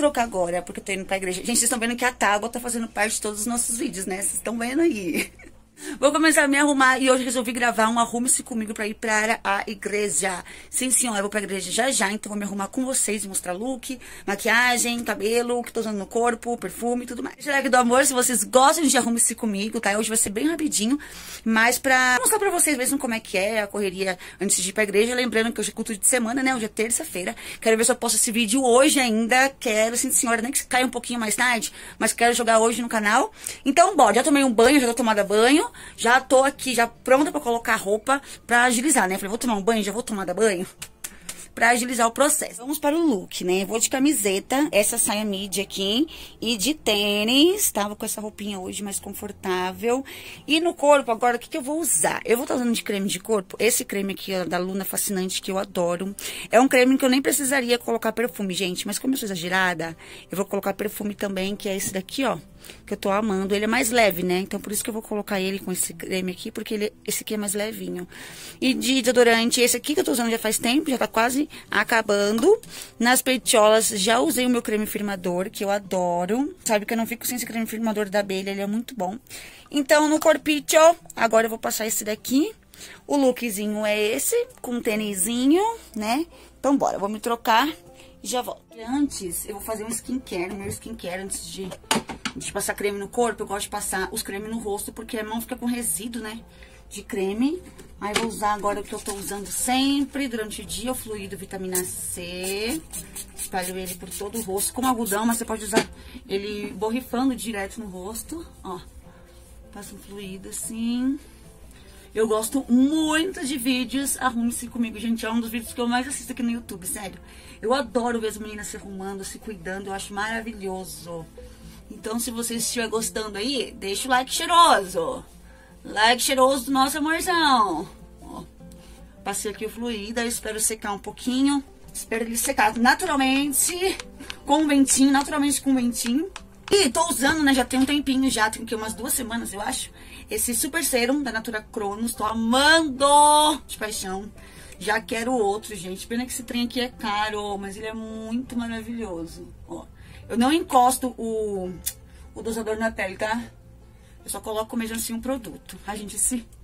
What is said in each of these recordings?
trocar agora, porque eu tô indo pra igreja. Gente, vocês estão vendo que a tábua tá fazendo parte de todos os nossos vídeos, né? Vocês estão vendo aí. Vou começar a me arrumar e hoje resolvi gravar um Arrume-se Comigo pra ir para a igreja. Sim, senhora, eu vou pra igreja já já, então vou me arrumar com vocês e mostrar look, maquiagem, cabelo, o que tô usando no corpo, perfume e tudo mais. Hashtag do amor, se vocês gostam de Arrume-se Comigo, tá? Hoje vai ser bem rapidinho, mas pra mostrar pra vocês mesmo como é que é a correria antes de ir pra igreja. Lembrando que hoje é culto de semana, né? Hoje é terça-feira. Quero ver se eu posto esse vídeo hoje ainda. Quero, sim, senhora, nem que caia um pouquinho mais tarde, mas quero jogar hoje no canal. Então, bora, já tomei um banho, já tô tomada banho. Já tô aqui, já pronta pra colocar a roupa pra agilizar, né? Falei, vou tomar um banho, já vou tomar banho pra agilizar o processo. Vamos para o look, né? Vou de camiseta, essa saia midi aqui e de tênis. Tava com essa roupinha hoje mais confortável. E no corpo, agora, o que eu vou usar? Eu vou estar usando de creme de corpo. Esse creme aqui, ó, da Luna Fascinante, que eu adoro. É um creme que eu nem precisaria colocar perfume, gente. Mas como eu sou exagerada, eu vou colocar perfume também, que é esse daqui, ó. Que eu tô amando. Ele é mais leve, né? Então, por isso que eu vou colocar ele com esse creme aqui, porque esse aqui é mais levinho. E de desodorante, esse aqui que eu tô usando já faz tempo, já tá quase acabando. Nas peitiolas, já usei o meu creme firmador, que eu adoro. Sabe que eu não fico sem esse creme firmador da Abelha, ele é muito bom. Então, no corpite, agora eu vou passar esse daqui. O lookzinho é esse, com um tênisinho, né? Então, bora, eu vou me trocar e já volto. Antes, eu vou fazer um skincare, meu skincare, antes de passar creme no corpo. Eu gosto de passar os cremes no rosto, porque a mão fica com resíduo, né, de creme. Aí vou usar agora o que eu tô usando sempre durante o dia, o fluido vitamina C. Espalho ele por todo o rosto, com algodão, mas você pode usar ele borrifando direto no rosto, ó. Passa um fluido assim. Eu gosto muito de vídeos Arrume-se Comigo, gente. É um dos vídeos que eu mais assisto aqui no YouTube, sério. Eu adoro ver as meninas se arrumando, se cuidando, eu acho maravilhoso. Então, se você estiver gostando aí, deixa o like cheiroso. Like cheiroso do nosso amorzão. Ó, passei aqui o fluido, aí espero secar um pouquinho. Espero ele secar naturalmente, com um ventinho, naturalmente com um ventinho. E tô usando, né, já tem um tempinho já, tem que umas 2 semanas, eu acho. Esse Super Serum da Natura Cronos, tô amando de paixão. Já quero outro, gente. Pena que esse trem aqui é caro, mas ele é muito maravilhoso. Ó, eu não encosto o dosador na pele, tá? Eu só coloco mesmo assim um produto. Ai, gente,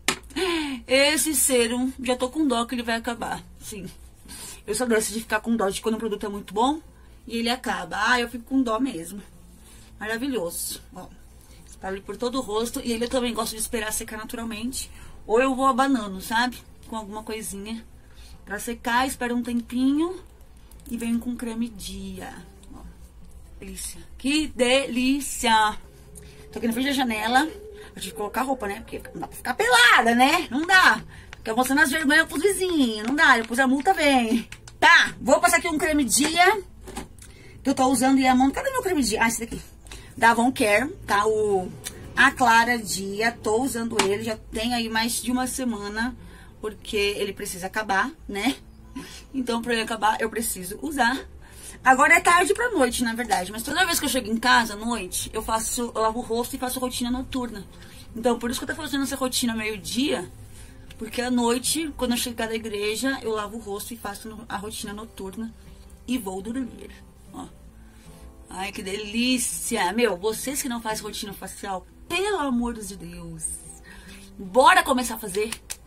esse serum, já tô com dó que ele vai acabar. Sim. Eu só gosto de ficar com dó de quando o produto é muito bom e ele acaba. Ah, eu fico com dó mesmo. Maravilhoso. Ó, espalho por todo o rosto. E ele eu também gosto de esperar secar naturalmente. Ou eu vou abanando, sabe? Com alguma coisinha pra secar, espero um tempinho e venho com creme dia. Ó, delícia. Que delícia! Tô aqui na frente da janela. Eu tive que colocar roupa, né? Porque não dá pra ficar pelada, né? Não dá. Fica mostrando as vergonhas pros vizinhos. Não dá, depois a multa vem. Tá, vou passar aqui um creme dia que eu tô usando e a mão... Cadê meu creme dia? Ah, esse daqui. Da Avon Care, tá? A Clara Dia. Tô usando ele, já tem aí mais de uma semana, porque ele precisa acabar, né? Então, pra ele acabar, eu preciso usar. Agora é tarde pra noite, na verdade. Mas toda vez que eu chego em casa à noite, eu lavo o rosto e faço rotina noturna. Então, por isso que eu tô fazendo essa rotina meio-dia. Porque à noite, quando eu chegar da igreja, eu lavo o rosto e faço a rotina noturna. E vou dormir. Ó. Ai, que delícia. Meu, vocês que não fazem rotina facial, pelo amor de Deus, bora começar a fazer.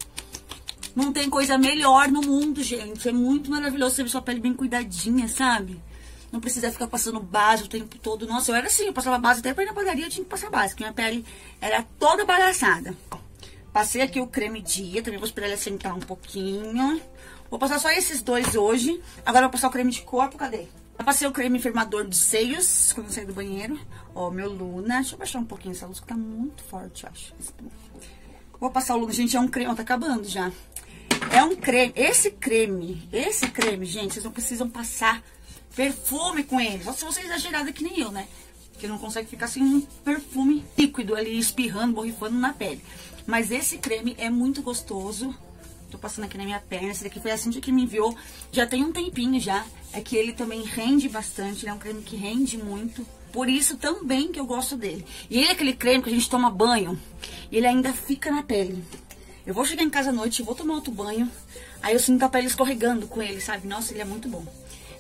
Não tem coisa melhor no mundo, gente. É muito maravilhoso você ver sua pele bem cuidadinha, sabe? Não precisa ficar passando base o tempo todo. Nossa, eu era assim, eu passava base até pra ir na padaria, eu tinha que passar base, porque minha pele era toda bagaçada. Passei aqui o creme dia, também vou esperar ele assentar um pouquinho. Vou passar só esses dois hoje. Agora eu vou passar o creme de corpo, cadê? Eu passei o creme firmador dos seios, quando eu saí do banheiro. Ó, meu Luna. Deixa eu baixar um pouquinho essa luz, que tá muito forte, eu acho. Vou passar o Luna, gente, é um creme, ó, tá acabando já. É um creme, esse creme, gente, vocês não precisam passar perfume com ele. Só se você é exagerada que nem eu, né? Porque não consegue ficar sem um perfume líquido ali, espirrando, borrifando na pele. Mas esse creme é muito gostoso. Tô passando aqui na minha perna. Esse daqui foi a Cintia que me enviou. Já tem um tempinho já. É que ele também rende bastante. Ele é um creme que rende muito. Por isso também que eu gosto dele. E ele é aquele creme que a gente toma banho e ele ainda fica na pele. Eu vou chegar em casa à noite, vou tomar outro banho. Aí eu sinto a pele escorregando com ele, sabe? Nossa, ele é muito bom.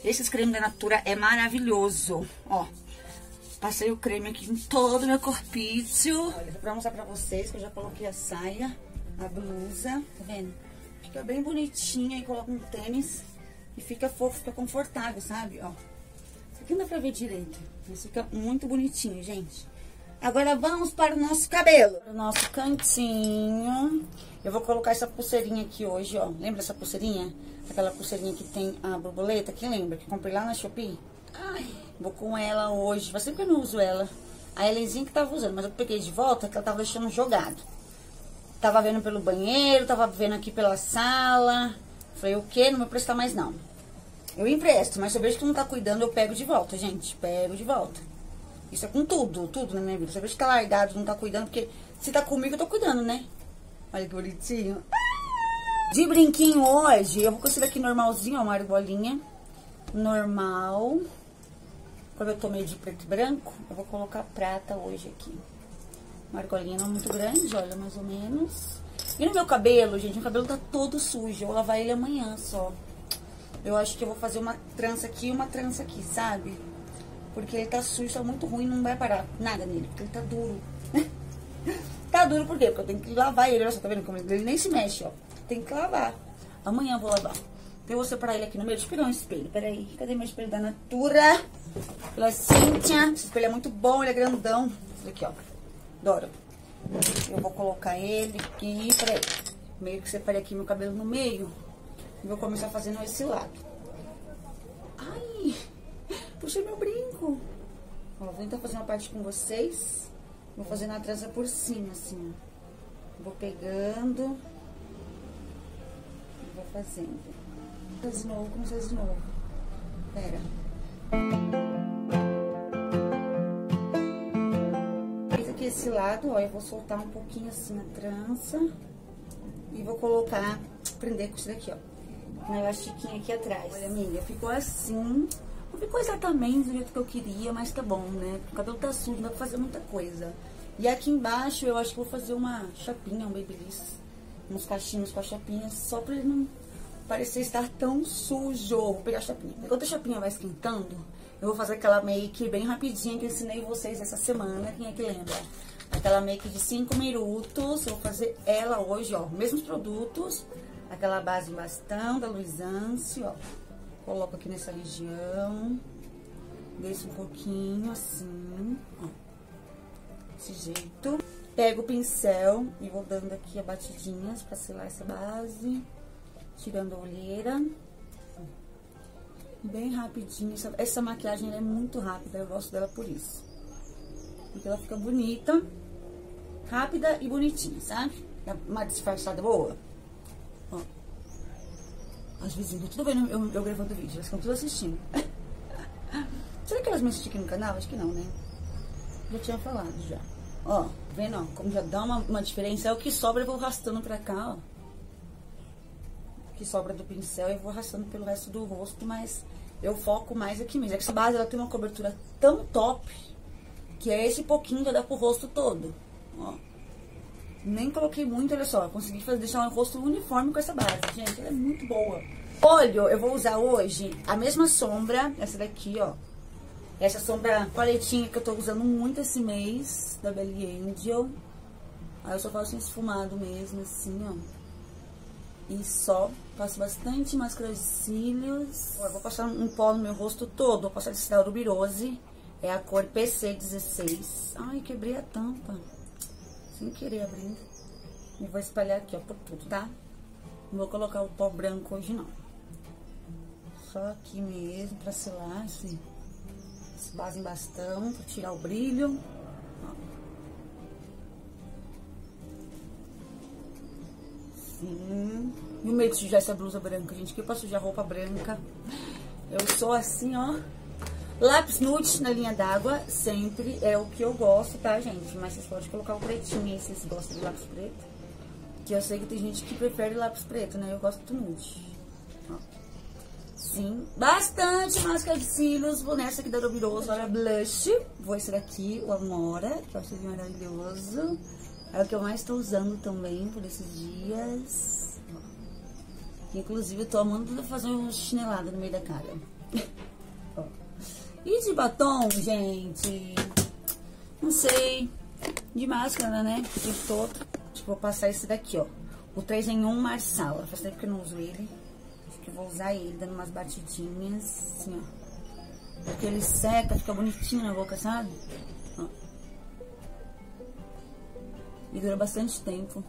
Esses cremes da Natura é maravilhoso. Ó, passei o creme aqui em todo o meu corpício. Olha, pra mostrar pra vocês que eu já coloquei a saia, a blusa, tá vendo? Fica bem bonitinha, aí coloca um tênis e fica fofo, fica confortável, sabe? Ó, isso aqui não dá pra ver direito, mas fica muito bonitinho, gente. Agora vamos para o nosso cabelo. Para o nosso cantinho. Eu vou colocar essa pulseirinha aqui hoje, ó. Lembra essa pulseirinha? Aquela pulseirinha que tem a borboleta, quem lembra? Que comprei lá na Shopee? Ai, vou com ela hoje. Faz tempo que eu não uso ela. A Helenzinha que tava usando, mas eu peguei de volta, que ela tava deixando jogado. Tava vendo pelo banheiro, tava vendo aqui pela sala. Falei, o quê? Não vou prestar mais não. Eu empresto, mas se eu vejo que não tá cuidando, eu pego de volta, gente. Pego de volta. Isso é com tudo na minha vida. Se eu vejo que tá largado, não tá cuidando, porque se tá comigo, eu tô cuidando, né? Olha que bonitinho. De brinquinho hoje, eu vou com esse daqui normalzinho, ó, uma argolinha. Normal. Como eu tô meio de preto e branco, eu vou colocar prata hoje aqui. Uma argolinha não muito grande, olha, mais ou menos. E no meu cabelo, gente, meu cabelo tá todo sujo. Eu vou lavar ele amanhã só. Eu acho que eu vou fazer uma trança aqui e uma trança aqui, sabe? Porque ele tá sujo, tá muito ruim, não vai parar nada nele, porque ele tá duro. Tá duro por quê? Porque eu tenho que lavar ele, olha só, tá vendo como ele nem se mexe, ó. Tem que lavar. Amanhã eu vou lavar. Então eu vou separar ele aqui no meio. Deixa eu pegar um espelho, peraí. Cadê meu espelho da Natura? Pela Cíntia. Esse espelho é muito bom, ele é grandão. Esse aqui, ó. Adoro. Eu vou colocar ele aqui, peraí. Meio que separei aqui meu cabelo no meio. E vou começar fazendo esse lado. Ai, puxei meu brinco. Ó, vou tentar fazer uma parte com vocês. Vou fazer na trança por cima, assim, ó. Vou pegando. E vou fazendo. De novo, começar de novo. Pera. Fiz aqui esse lado, ó. Eu vou soltar um pouquinho assim a trança. E vou colocar, prender com isso daqui, ó. Um elastiquinho aqui atrás. Olha, amiga, ficou assim. Não ficou exatamente do jeito que eu queria, mas tá bom, né? O cabelo tá sujo, dá pra fazer muita coisa. E aqui embaixo eu acho que vou fazer uma chapinha, um babyliss. Uns cachinhos com a chapinha, só pra ele não parecer estar tão sujo. Vou pegar a chapinha. Enquanto a chapinha vai esquentando, eu vou fazer aquela make bem rapidinha que eu ensinei vocês essa semana. Quem é que lembra? Aquela make de 5 minutos. Eu vou fazer ela hoje, ó. Mesmos produtos. Aquela base em bastão da Luisance, ó. Coloco aqui nessa região. Desço um pouquinho, assim, ó. Desse jeito. Pego o pincel e vou dando aqui batidinhas pra selar essa base. Tirando a olheira. Bem rapidinho. Essa maquiagem é muito rápida, eu gosto dela por isso. Porque ela fica bonita, rápida e bonitinha, sabe? Uma disfarçada boa. Ó. As vizinhas, tudo vendo eu gravando vídeo, elas estão tudo assistindo. Será que elas me assistem aqui no canal? Acho que não, né? Já tinha falado, já. Ó, vendo, ó, como já dá uma diferença. É o que sobra, eu vou arrastando pra cá, ó. O que sobra do pincel, eu vou arrastando pelo resto do rosto, mas eu foco mais aqui mesmo. É que essa base, ela tem uma cobertura tão top, que é esse pouquinho já dá pro rosto todo, ó. Nem coloquei muito, olha só, consegui deixar o rosto uniforme com essa base, gente, ela é muito boa. Olho, eu vou usar hoje a mesma sombra, essa daqui, ó. Essa sombra paletinha que eu tô usando muito esse mês, da Belly Angel. Aí eu só faço um esfumado mesmo, assim, ó. E só passo bastante máscara de cílios. Eu vou passar um pó no meu rosto todo, vou passar esse da Ruby-Rose. É a cor PC16. Ai, quebrei a tampa. Sem querer abrindo. E vou espalhar aqui, ó, por tudo, tá? Não vou colocar o pó branco hoje, não. Só aqui mesmo, pra selar esse base em bastão, pra tirar o brilho. Ó. Sim. E o medo de sujar essa blusa branca, gente, que eu posso sujar roupa branca. Eu sou assim, ó. Lápis nude na linha d'água, sempre é o que eu gosto, tá, gente? Mas vocês podem colocar o pretinho aí, se vocês gostam de lápis preto. Que eu sei que tem gente que prefere lápis preto, né? Eu gosto do nude. Ó. Sim, bastante máscara de cílios. Vou nessa aqui da Ruby-Rose, olha, blush. Vou esse daqui, o Amora, que eu acho ele maravilhoso. É o que eu mais tô usando também por esses dias. Ó. Inclusive, eu tô amando fazer uma chinelada no meio da cara. E de batom, gente, não sei, de máscara, né, o tempo todo. Acho que vou passar esse daqui, ó, o 3 em 1 Marsala. Faz tempo que eu não uso ele. Acho que eu vou usar ele, dando umas batidinhas, assim, ó. Porque ele seca, fica bonitinho na boca, sabe? Ó. E dura bastante tempo.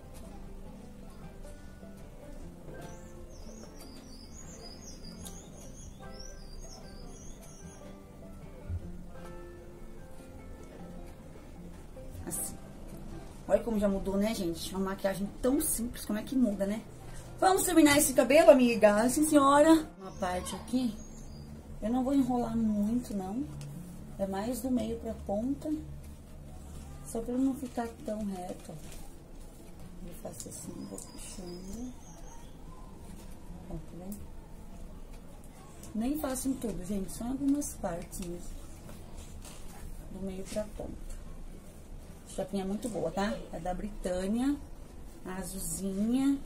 Assim. Olha como já mudou, né, gente? Uma maquiagem tão simples, como é que muda, né? Vamos terminar esse cabelo, amiga? Sim, senhora. Uma parte aqui, eu não vou enrolar muito, não. É mais do meio pra ponta. Só pra não ficar tão reto. Eu faço assim, vou puxando. Ó, tá vendo? Nem faço em tudo, gente. Só em algumas partes mesmo. Do meio pra ponta. A chapinha é muito boa, tá? É da Britânia. A azulzinha.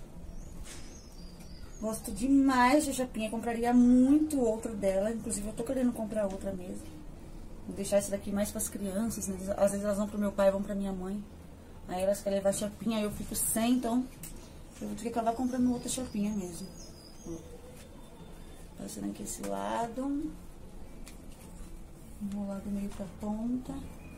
Gosto demais da chapinha. Compraria muito outra dela. Inclusive, eu tô querendo comprar outra mesmo. Vou deixar essa daqui mais pras crianças, né? Às vezes elas vão pro meu pai, vão pra minha mãe. Aí elas querem levar chapinha, aí eu fico sem, então eu vou ter que acabar comprando outra chapinha mesmo. Passando aqui esse lado. Enrolar do meio pra ponta.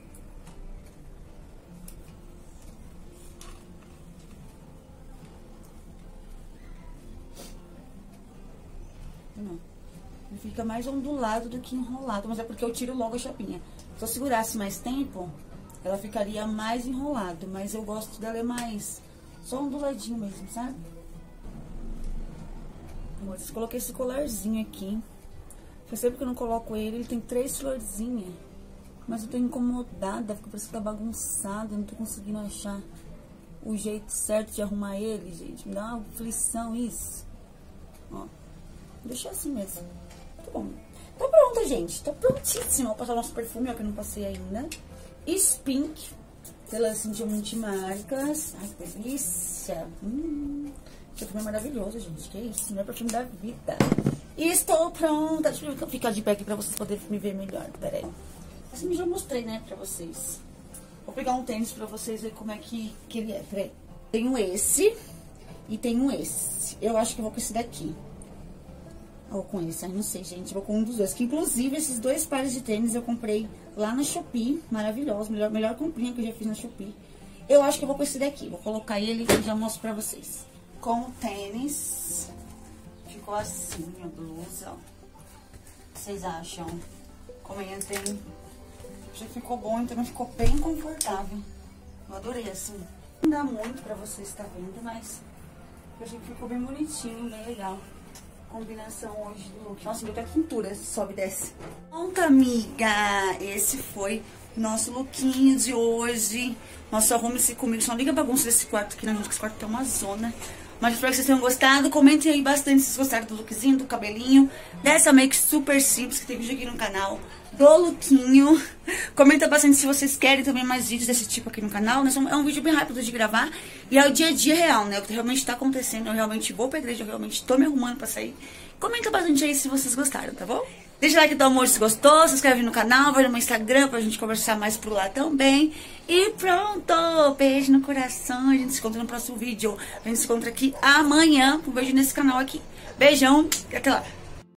Não. Ele fica mais ondulado do que enrolado, mas é porque eu tiro logo a chapinha. Se eu segurasse mais tempo, ela ficaria mais enrolado, mas eu gosto dela é mais só onduladinho mesmo, sabe? Agora, eu coloquei esse colarzinho aqui. Faz tempo que eu não coloco ele, ele tem 3 florzinhas. Mas eu tô incomodada, porque parece que tá bagunçado, eu não tô conseguindo achar o jeito certo de arrumar ele, gente. Me dá uma aflição isso. Ó, deixa assim mesmo. Tá bom. Tá pronta, gente. Tá prontíssima. Vou passar o nosso perfume, ó, que eu não passei ainda. Spink, pela Cintia Multimarcas. Ai, que delícia. Esse perfume é maravilhoso, gente. Que isso? Meu perfume da vida. E estou pronta. Deixa eu ficar de pé aqui pra vocês poderem me ver melhor. Pera aí. Assim eu já mostrei, né, pra vocês. Vou pegar um tênis pra vocês verem como é que ele é. Pera aí. Tenho esse e tenho esse. Eu acho que eu vou com esse daqui. Ou com esse, ai não sei, gente, vou com um dos dois. Que inclusive esses 2 pares de tênis eu comprei lá na Shopee. Maravilhoso, melhor comprinha que eu já fiz na Shopee. Eu acho que eu vou com esse daqui. Vou colocar ele e já mostro pra vocês. Com o tênis. Ficou assim a blusa. O que vocês acham? Comentem. Já ficou bom, então ficou bem confortável. Eu adorei assim. Não dá muito pra vocês estar vendo, mas eu achei que ficou bem bonitinho, bem legal. Combinação hoje do look. Nossa, deu até quintura, sobe e desce. Pronto, amiga. Esse foi nosso lookinho de hoje. Nosso arrume-se comigo. Só liga a bagunça desse quarto aqui, né, gente? Que esse quarto tem uma zona. Mas espero que vocês tenham gostado. Comentem aí bastante se vocês gostaram do lookzinho, do cabelinho. Dessa make super simples que tem vídeo aqui no canal. Do lookinho. Comenta bastante se vocês querem também mais vídeos desse tipo aqui no canal, né? É um vídeo bem rápido de gravar. E é o dia a dia real, né? O que realmente tá acontecendo. Eu realmente vou pra igreja, eu realmente tô me arrumando pra sair. Comenta bastante aí se vocês gostaram, tá bom? Deixa o like do amor se gostou, se inscreve no canal, vai no meu Instagram pra gente conversar mais por lá também. E pronto! Beijo no coração, a gente se encontra no próximo vídeo. A gente se encontra aqui amanhã. Um beijo nesse canal aqui. Beijão e até lá!